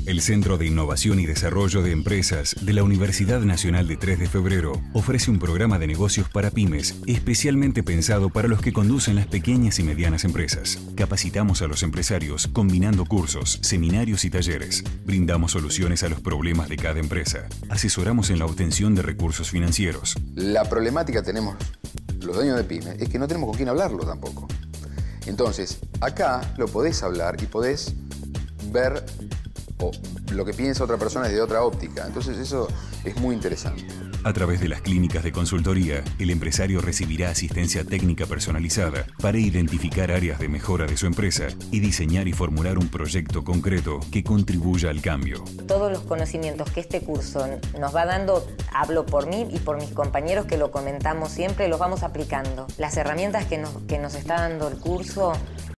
El Centro de Innovación y Desarrollo de Empresas de la Universidad Nacional de 3 de Febrero ofrece un programa de negocios para pymes especialmente pensado para los que conducen las pequeñas y medianas empresas. Capacitamos a los empresarios combinando cursos, seminarios y talleres. Brindamos soluciones a los problemas de cada empresa. Asesoramos en la obtención de recursos financieros. La problemática tenemos los dueños de pymes es que no tenemos con quién hablarlo tampoco. Entonces, acá lo podés hablar y podés ver lo que piensa otra persona desde otra óptica. Entonces eso es muy interesante. A través de las clínicas de consultoría, el empresario recibirá asistencia técnica personalizada para identificar áreas de mejora de su empresa y diseñar y formular un proyecto concreto que contribuya al cambio. Todos los conocimientos que este curso nos va dando, hablo por mí y por mis compañeros que lo comentamos siempre, los vamos aplicando. Las herramientas que nos está dando el curso